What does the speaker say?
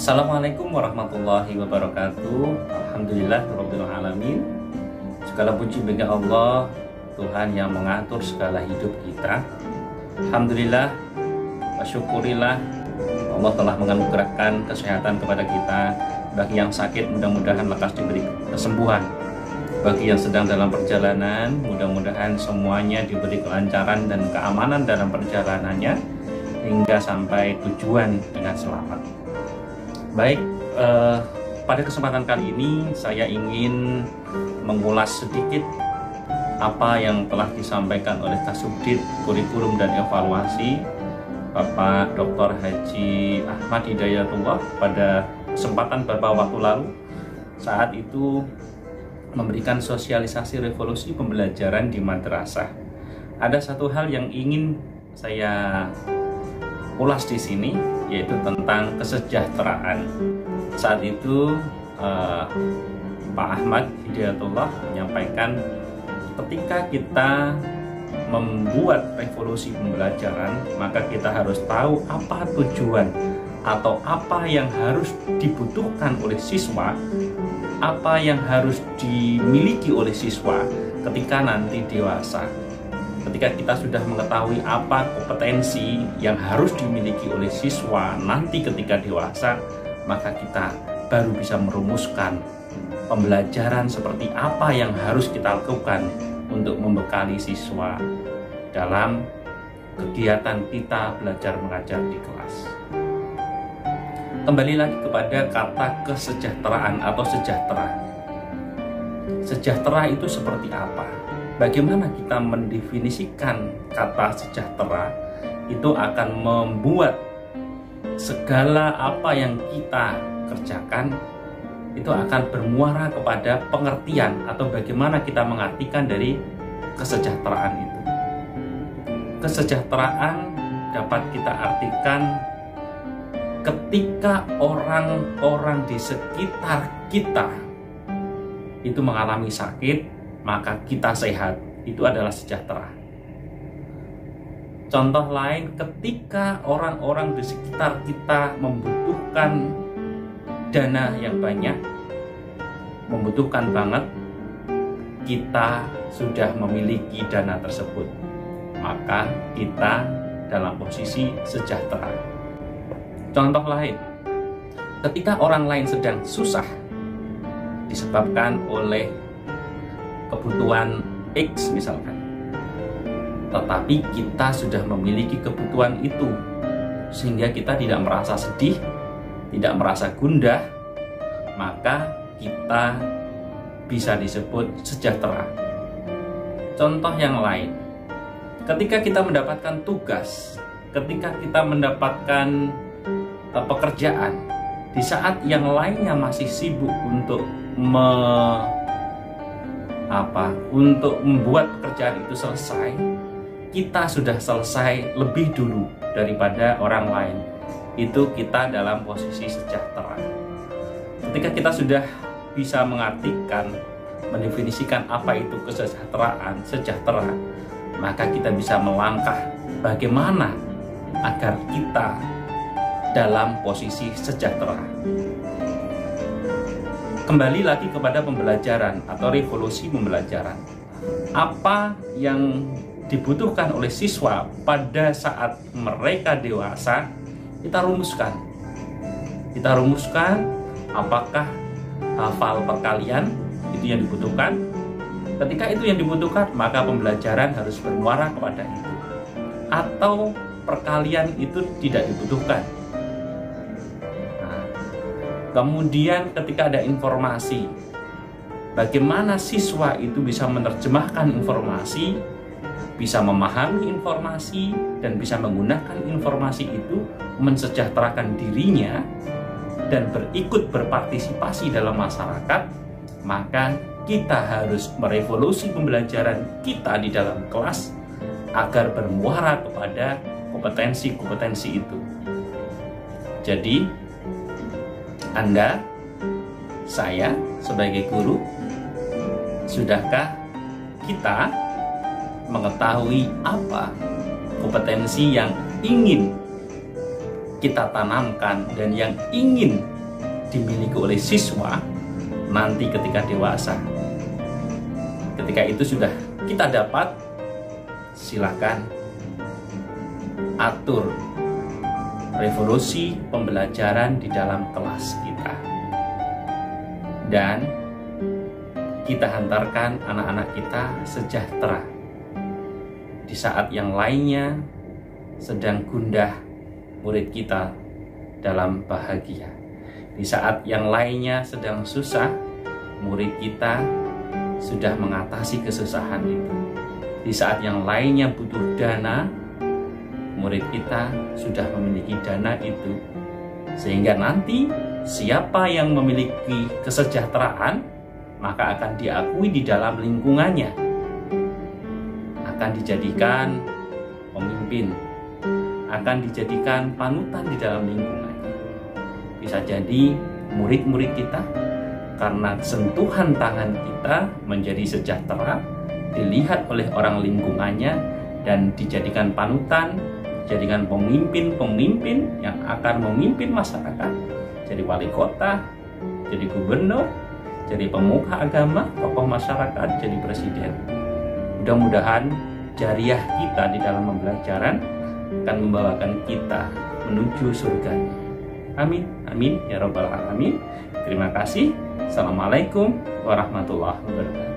Assalamualaikum warahmatullahi wabarakatuh. Alhamdulillah rabbil alamin. Segala puji bagi Allah, Tuhan yang mengatur segala hidup kita. Alhamdulillah wa syukurillah, Allah telah menganugerahkan kesehatan kepada kita. Bagi yang sakit mudah-mudahan lekas diberi kesembuhan. Bagi yang sedang dalam perjalanan, mudah-mudahan semuanya diberi kelancaran dan keamanan dalam perjalanannya hingga sampai tujuan dengan selamat. Baik, pada kesempatan kali ini saya ingin mengulas sedikit apa yang telah disampaikan oleh Kasubdit Kurikulum dan Evaluasi Bapak Dr. Haji Ahmad Hidayatullah pada kesempatan beberapa waktu lalu, saat itu memberikan sosialisasi revolusi pembelajaran di madrasah. Ada satu hal yang ingin saya ulas di sini, yaitu tentang kesejahteraan. Saat itu Pak Ahmad Hidayatullah menyampaikan, ketika kita membuat revolusi pembelajaran, maka kita harus tahu apa tujuan atau apa yang harus dibutuhkan oleh siswa, apa yang harus dimiliki oleh siswa ketika nanti dewasa. Ketika kita sudah mengetahui apa kompetensi yang harus dimiliki oleh siswa nanti ketika dewasa, maka kita baru bisa merumuskan pembelajaran seperti apa yang harus kita lakukan untuk membekali siswa dalam kegiatan kita belajar mengajar di kelas. Kembali lagi kepada kata kesejahteraan atau sejahtera. Sejahtera itu seperti apa? Bagaimana kita mendefinisikan kata sejahtera itu akan membuat segala apa yang kita kerjakan itu akan bermuara kepada pengertian atau bagaimana kita mengartikan dari kesejahteraan itu. Kesejahteraan dapat kita artikan ketika orang-orang di sekitar kita itu mengalami sakit, maka kita sehat, itu adalah sejahtera. Contoh lain, ketika orang-orang di sekitar kita membutuhkan dana yang banyak, membutuhkan banget, kita sudah memiliki dana tersebut, maka kita dalam posisi sejahtera. Contoh lain, ketika orang lain sedang susah disebabkan oleh kebutuhan X misalkan, tetapi kita sudah memiliki kebutuhan itu sehingga kita tidak merasa sedih, tidak merasa gundah, maka kita bisa disebut sejahtera. Contoh yang lain, ketika kita mendapatkan tugas, ketika kita mendapatkan pekerjaan, di saat yang lainnya masih sibuk untuk membuat pekerjaan itu selesai, kita sudah selesai lebih dulu daripada orang lain. Itu kita dalam posisi sejahtera. Ketika kita sudah bisa mengartikan, mendefinisikan apa itu kesejahteraan, sejahtera, maka kita bisa melangkah bagaimana agar kita dalam posisi sejahtera. Kembali lagi kepada pembelajaran atau revolusi pembelajaran. Apa yang dibutuhkan oleh siswa pada saat mereka dewasa, kita rumuskan. Kita rumuskan apakah hafal perkalian itu yang dibutuhkan. Ketika itu yang dibutuhkan, maka pembelajaran harus bermuara kepada itu. Atau perkalian itu tidak dibutuhkan. Kemudian ketika ada informasi, bagaimana siswa itu bisa menerjemahkan informasi, bisa memahami informasi, dan bisa menggunakan informasi itu mensejahterakan dirinya dan berpartisipasi dalam masyarakat, maka kita harus merevolusi pembelajaran kita di dalam kelas agar bermuara kepada kompetensi-kompetensi itu. Jadi Anda, saya sebagai guru, sudahkah kita mengetahui apa kompetensi yang ingin kita tanamkan dan yang ingin dimiliki oleh siswa nanti ketika dewasa. Ketika itu sudah kita dapat, silakan atur revolusi pembelajaran di dalam kelas kita. Dan kita hantarkan anak-anak kita sejahtera di saat yang lainnya sedang gundah, murid kita dalam bahagia. Di saat yang lainnya sedang susah, murid kita sudah mengatasi kesusahan itu. Di saat yang lainnya butuh dana, murid kita sudah memiliki dana itu. Sehingga nanti siapa yang memiliki kesejahteraan, maka akan diakui di dalam lingkungannya, akan dijadikan pemimpin, akan dijadikan panutan di dalam lingkungan. Bisa jadi murid-murid kita karena sentuhan tangan kita menjadi sejahtera, dilihat oleh orang lingkungannya dan dijadikan panutan, jadikan pemimpin-pemimpin yang akan memimpin masyarakat. Jadi wali kota, jadi gubernur, jadi pemuka agama, tokoh masyarakat, jadi presiden. Mudah-mudahan jariah kita di dalam pembelajaran akan membawakan kita menuju surganya. Amin, amin, ya rabbal alamin. Terima kasih. Assalamualaikum warahmatullahi wabarakatuh.